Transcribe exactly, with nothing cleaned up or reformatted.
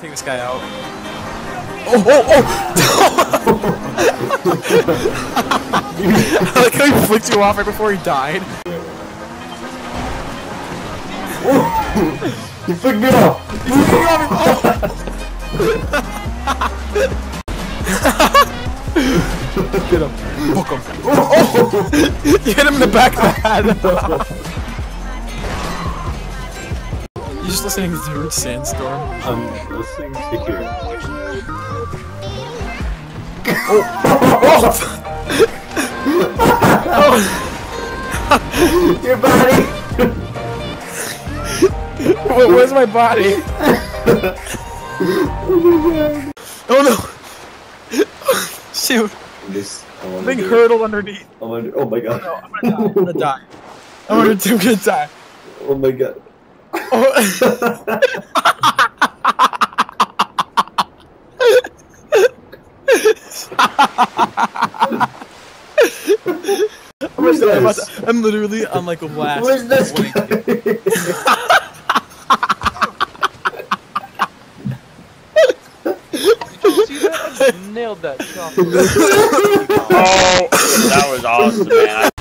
take this guy out. Oh, oh, oh! I like how he flicked you off right before he died. You flicked me off! You flicked me off! Get him. Book him. Oh! You hit him in the back of the head. You just listening to Sandstorm? I'm listening to here. Oh! Oh! Your body! Where's my body? Oh no! Shoot! This, I'm being hurdled underneath. I'm under, oh my god. Oh, no, I'm gonna die. I'm gonna die. I'm gonna die. Oh my god. Oh. Where's I'm, this? to, I'm literally on like a last. Where's this guy? See that? I nailed that shot. Oh, that was awesome, man.